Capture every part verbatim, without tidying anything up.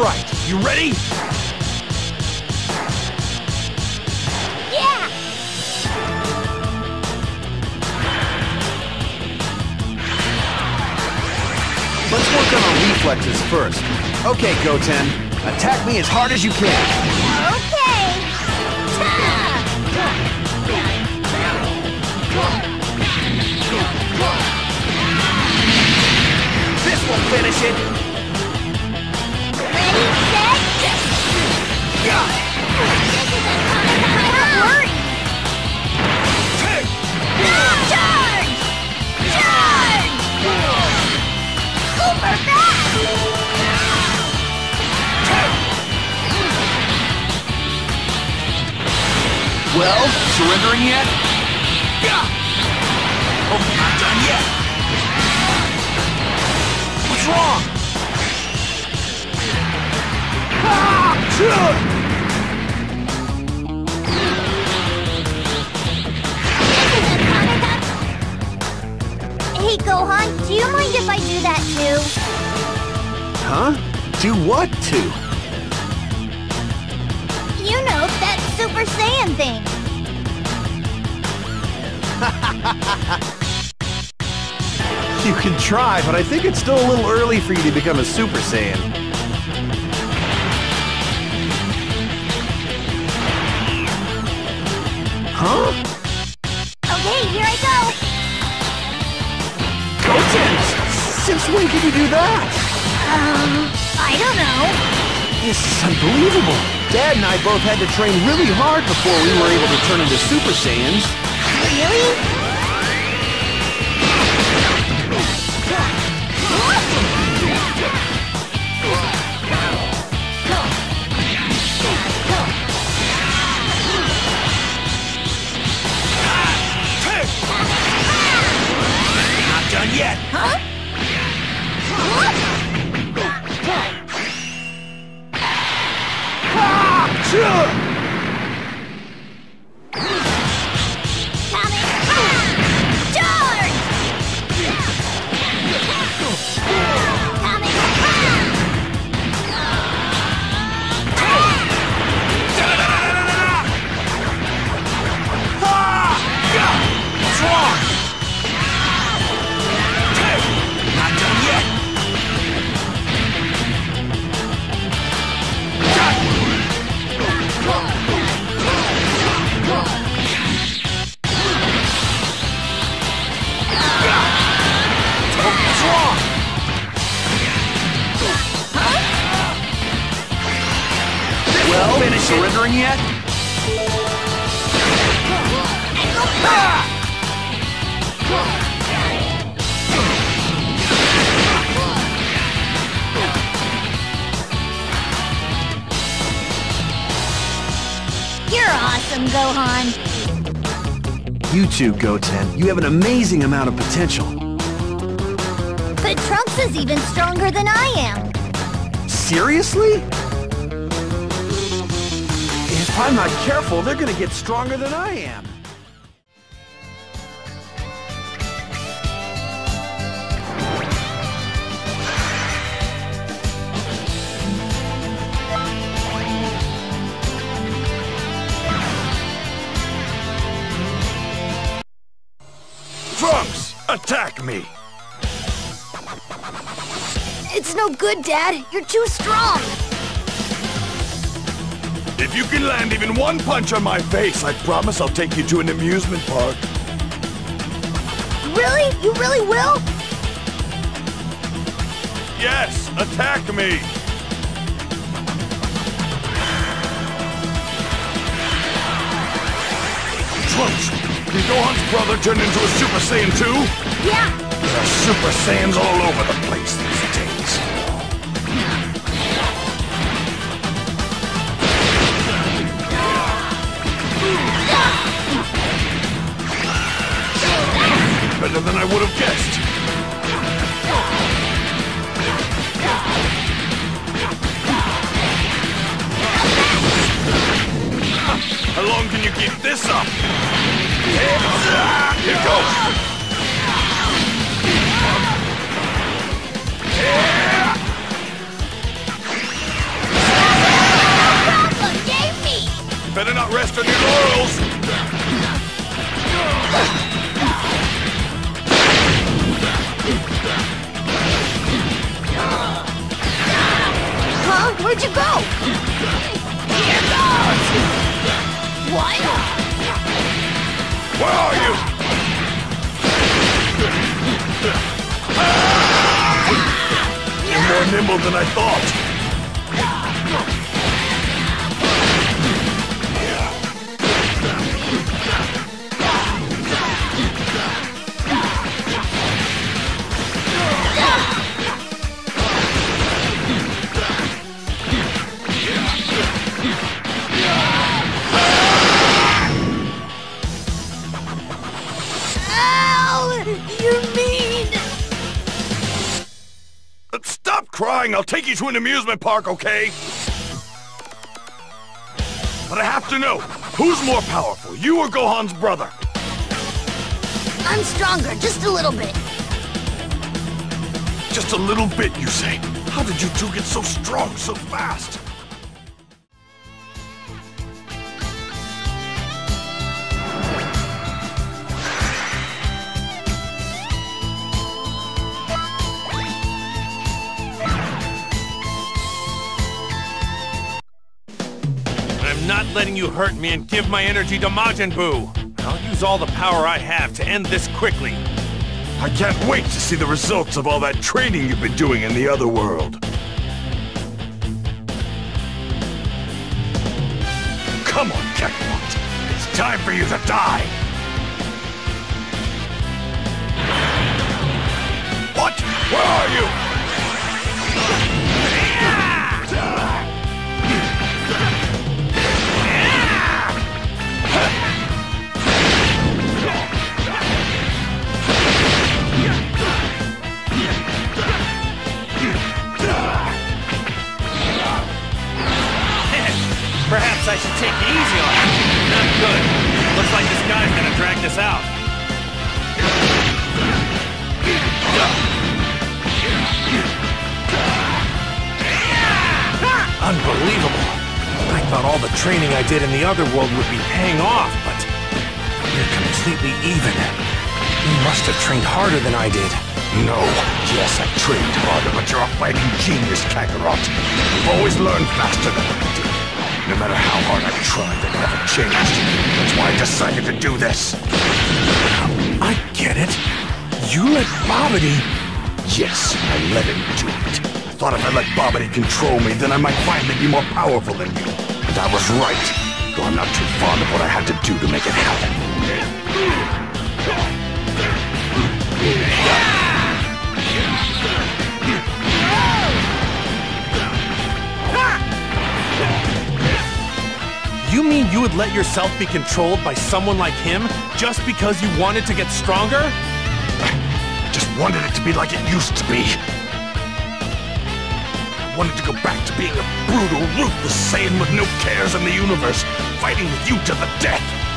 right. You ready? Yeah! Let's work on our reflexes first. Okay, Goten. Attack me as hard as you can. Okay! This will finish it. Ready, set, I'm worried! Charge! Charge! Super fast! Well, surrendering yet? Oh, not done yet. What's wrong? Hey, Gohan, do you mind if I do that too? Huh? Do what to? You know, that Super Saiyan thing. You can try, but I think it's still a little early for you to become a Super Saiyan. Huh? Okay, here I go. Goten! Since when can you do that? Um, I don't know. This is unbelievable. Dad and I both had to train really hard before we were able to turn into Super Saiyans. Really? Not done yet. Huh? Well, finish surrendering yet? You're awesome, Gohan. You too, Goten. You have an amazing amount of potential. But Trunks is even stronger than I am. Seriously? If I'm not careful, they're gonna get stronger than I am. Trunks, attack me! It's no good, Dad. You're too strong. If you can land even one punch on my face, I promise I'll take you to an amusement park. Really? You really will? Yes, attack me! Trunks, can Gohan's brother turn into a Super Saiyan too? Yeah. There are Super Saiyans all over the place these days. Better than I would have guessed. How long can you keep this up? Here goes! on your laurels! Huh? Where'd you go? Here goes! What? Where are you? You're more nimble than I thought. Crying, I'll take you to an amusement park, okay? But I have to know, who's more powerful, you or Gohan's brother? I'm stronger, just a little bit. Just a little bit, you say? How did you two get so strong so fast? I'm not letting you hurt me and give my energy to Majin Buu. I'll use all the power I have to end this quickly. I can't wait to see the results of all that training you've been doing in the other world. Come on, Kakarot. It's time for you to die. What? Where are you? Perhaps I should take it easy on him. Not good. Looks like this guy's gonna drag this out. Unbelievable. I thought all the training I did in the other world would be paying off, but you're completely even. You must have trained harder than I did. No. Yes, I trained harder, but you're a fighting genius, Kakarot. You've always learned faster than I did. No matter how hard I tried, it never changed. That's why I decided to do this. I get it. You let Babidi... Yes, I let him do it. I thought if I let Babidi control me, then I might finally be more powerful than you. And I was right. Though I'm not too fond of what I had to do to make it happen. You mean you would let yourself be controlled by someone like him just because you wanted to get stronger? I just wanted it to be like it used to be. I wanted to go back to being a brutal, ruthless Saiyan with no cares in the universe, fighting with you to the death.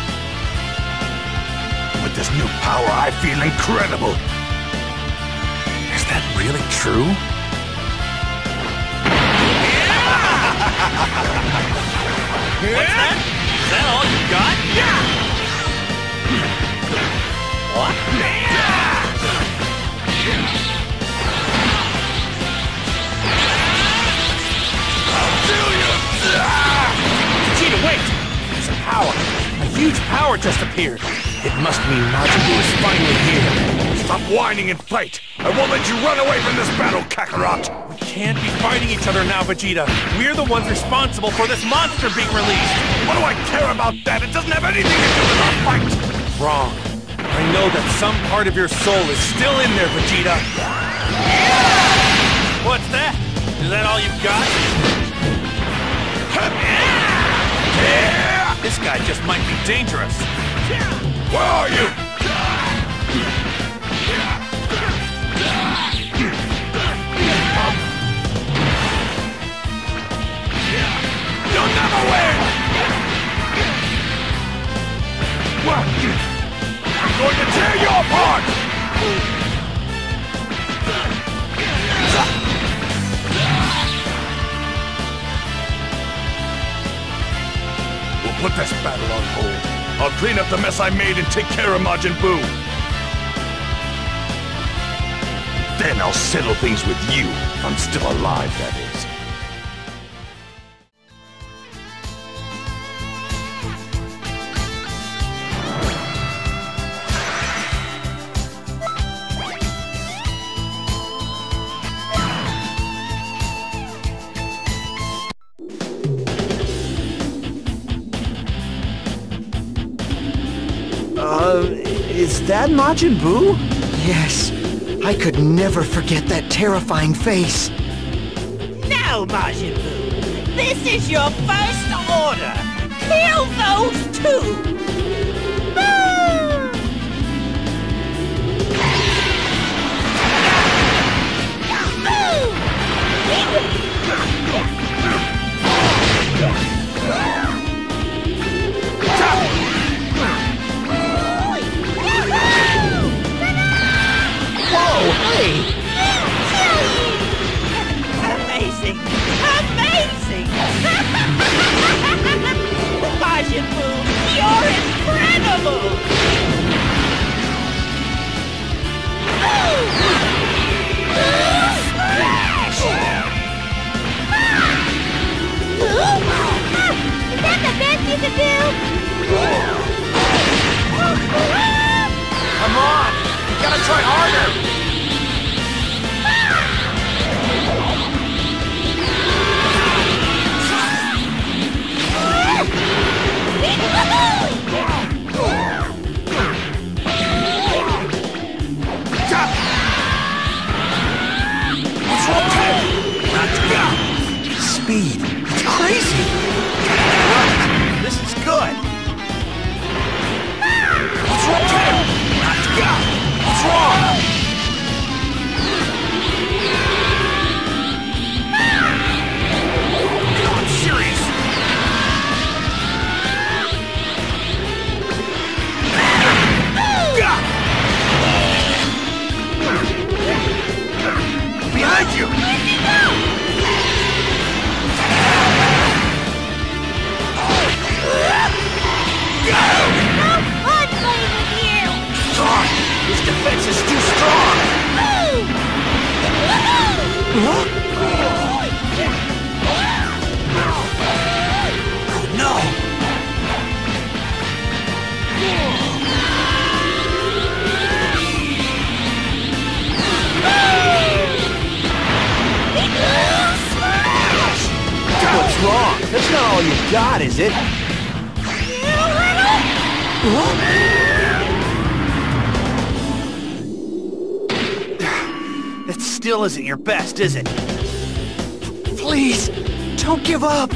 With this new power, I feel incredible. Is that really true? What's that? Is that all you got? Yeah! What? I'll kill you! Vegeta, wait! There's a power. A huge power just appeared. It must mean Majin Buu is finally here. Stop whining and fight! I won't let you run away from this battle, Kakarot! We can't be fighting each other now, Vegeta. We're the ones responsible for this monster being released. What do I care about that? It doesn't have anything to do with our fight! Wrong. I know that some part of your soul is still in there, Vegeta. What's that? Is that all you've got? This guy just might be dangerous. Where are you? You'll never win! What? I'm going to tear you apart! put this battle on hold. I'll clean up the mess I made and take care of Majin Buu. Then I'll settle things with you, if I'm still alive, that is. Uh, is that Majin Buu? Yes. I could never forget that terrifying face. Now, Majin Buu, this is your first order. Kill those two! Amazing! Amazing! Majin Buu, you're incredible! Smash! Is that the best you can do? Come on! You gotta try harder! Speed. It's crazy. Right. This is good. What's wrong? Let's go. What's wrong? I'm serious. Behind you. His defense is too strong! Huh? Oh no! What's wrong? That's not all you've got, is it? Huh? That still isn't your best, is it? Please, don't give up!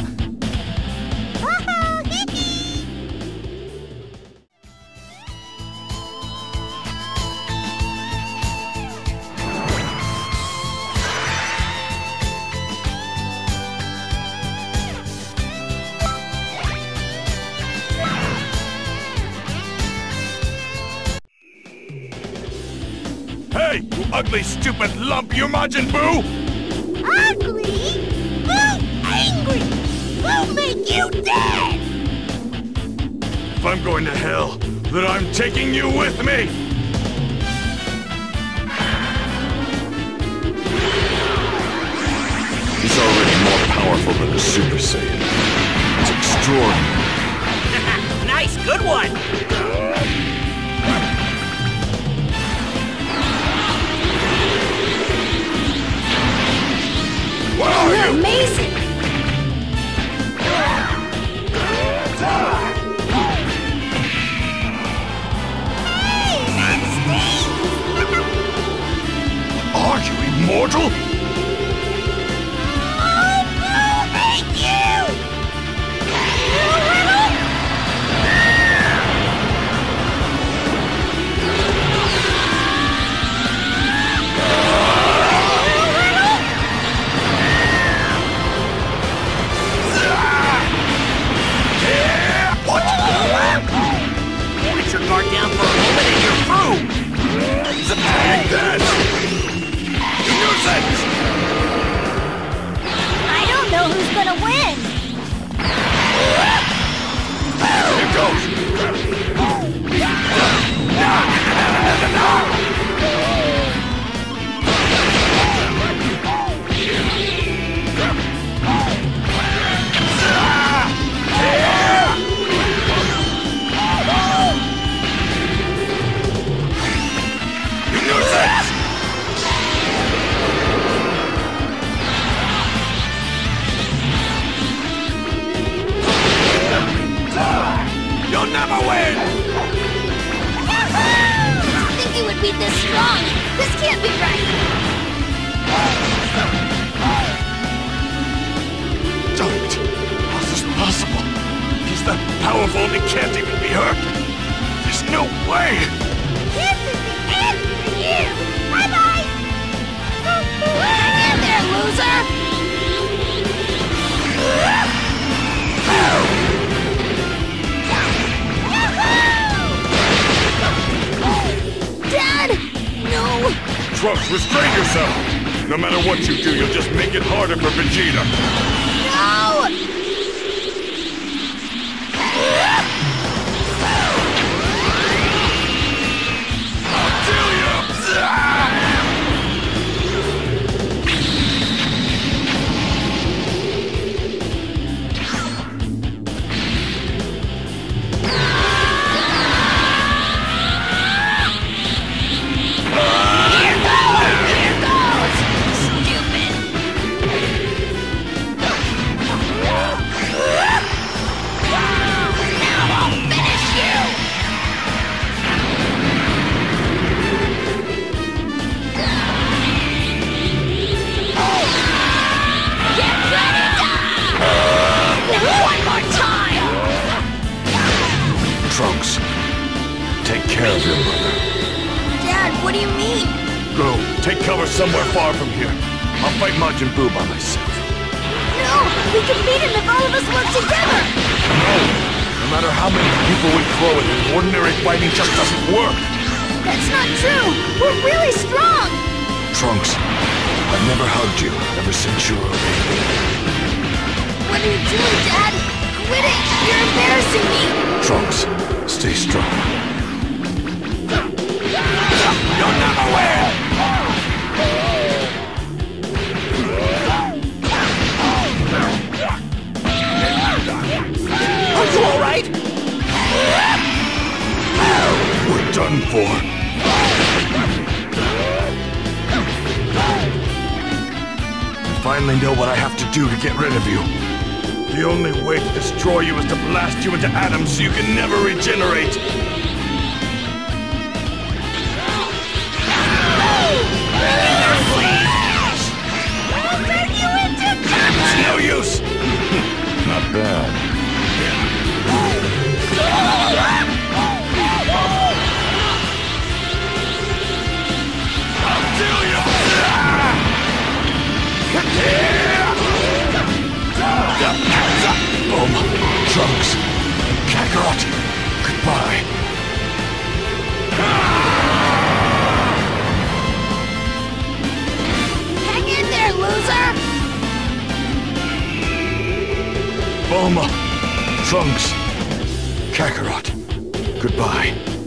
Hey, you ugly, stupid lump, you Majin Buu! Ugly? Boo angry! Boo make you dead! If I'm going to hell, then I'm taking you with me! He's already more powerful than a Super Saiyan. It's extraordinary. Nice, good one! What are You're you? amazing! Hey, that stings! Are you immortal? Oh, Boo, thank you! Put your guard down for a moment and you're through! Take that! Use it! I don't know who's gonna win! can't be this strong! This can't be right! Don't! How's this possible? He's that powerful and he can't even be hurt! There's no way! This is the end for you! Bye-bye! Hang in there, loser! Dad! No! Trunks, restrain yourself! No matter what you do, you'll just make it harder for Vegeta! No! Trunks, take care of your mother. Dad, what do you mean? Go, take cover somewhere far from here. I'll fight Majin Buu by myself. No! We can beat him if all of us work together! No! No matter how many people we throw at him, ordinary fighting just doesn't work! That's not true! We're really strong! Trunks, I've never hugged you ever since you were a baby. What are you doing, Dad? Quit it! You're embarrassing me! Trunks, stay strong. You'll never win! Are you alright? We're done for. I finally know what I have to do to get rid of you. The only way to destroy you is to blast you into atoms so you can never regenerate. I'll turn you into It's no use. Not bad. I'll kill you. Boom, Trunks, Kakarot, goodbye. Hang in there, loser! Bulma, Trunks, Kakarot, goodbye.